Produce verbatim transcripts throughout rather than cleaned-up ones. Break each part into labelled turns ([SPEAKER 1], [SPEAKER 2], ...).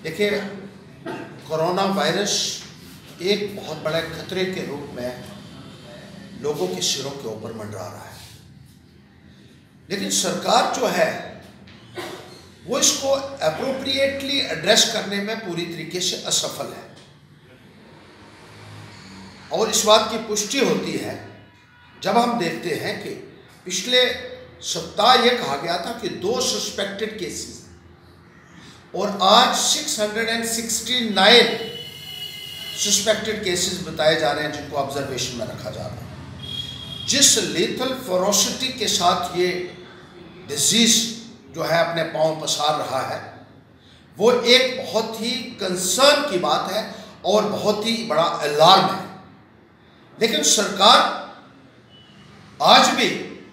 [SPEAKER 1] देखिए, corona virus एक बहुत बड़े खतरे के रूप में लोगों के सिरों के ऊपर मंडरा रहा है, लेकिन सरकार जो है वो इसको अप्रोप्रिएटली एड्रेस करने में पूरी तरीके से असफल है। और इस बात की पुष्टि होती है जब हम देखते हैं कि पिछले सप्ताह ये कहा गया था कि दो सस्पेक्टेड केसेस और आज छह सौ उनहत्तर सस्पेक्टेड केसेस बताए जा रहे हैं जिनको ऑब्जर्वेशन में रखा जा रहा है। जिस लीथल फेरोसिटी के साथ ये डिजीज जो है अपने पांव पसार रहा है वो एक बहुत ही कंसर्न की बात है और बहुत ही बड़ा अलार्म है। लेकिन सरकार आज भी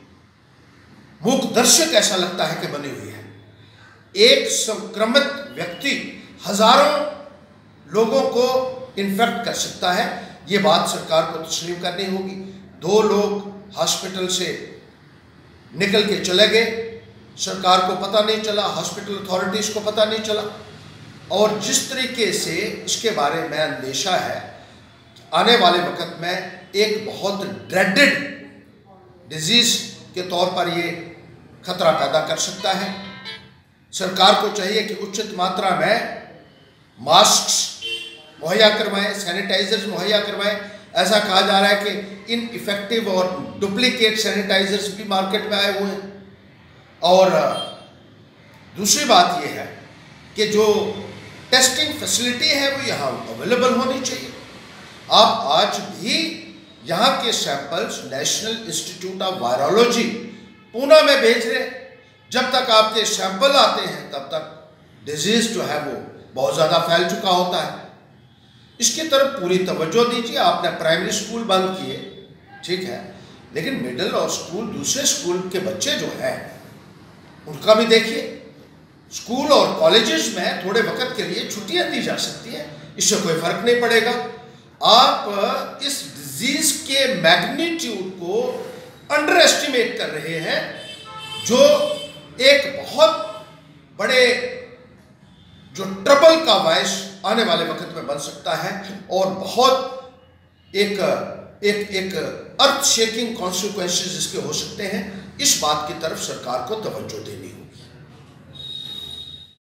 [SPEAKER 1] मूक दर्शक ऐसा लगता है कि बनी हुई है। एक संक्रमित व्यक्ति हजारों लोगों को इन्फेक्ट कर सकता है, ये बात सरकार को तस्लीम करनी होगी। दो लोग हॉस्पिटल से निकल के चले गए, सरकार को पता नहीं चला, हॉस्पिटल अथॉरिटीज को पता नहीं चला। और जिस तरीके से इसके बारे में अंदेशा है आने वाले वक्त में एक बहुत ड्रेडेड डिजीज के तौर पर ये खतरा पैदा कर सकता है। सरकार को चाहिए कि उचित मात्रा में मास्क मुहैया करवाएं, सैनिटाइजर्स मुहैया करवाएं। ऐसा कहा जा रहा है कि इनइफेक्टिव और डुप्लीकेट सैनिटाइजर्स भी मार्केट में आए हुए हैं। और दूसरी बात यह है कि जो टेस्टिंग फैसिलिटी है वो यहाँ अवेलेबल होनी चाहिए। आप आज भी यहाँ के samples national institute of virology Poona में भेज रहे हैं। जब तक आपके सैंपल आते हैं तब तक डिजीज जो है वो बहुत ज़्यादा फैल चुका होता है। इसकी तरफ पूरी तवज्जो दीजिए। आपने प्राइमरी स्कूल बंद किए, ठीक है, लेकिन मिडिल और स्कूल दूसरे स्कूल के बच्चे जो हैं उनका भी देखिए। स्कूल और कॉलेजेस में थोड़े वक्त के लिए छुट्टियां दी जा सकती हैं, इससे कोई फर्क नहीं पड़ेगा। आप इस डिजीज के मैग्नीट्यूड को अंडर एस्टिमेट कर रहे हैं, जो एक बहुत बड़े जो ट्रबल का बायस आने वाले वक्त में बन सकता है और बहुत एक एक एक अर्थ शेकिंग कॉन्सिक्वेंसेस इसके हो सकते हैं। इस बात की तरफ सरकार को तवज्जो देनी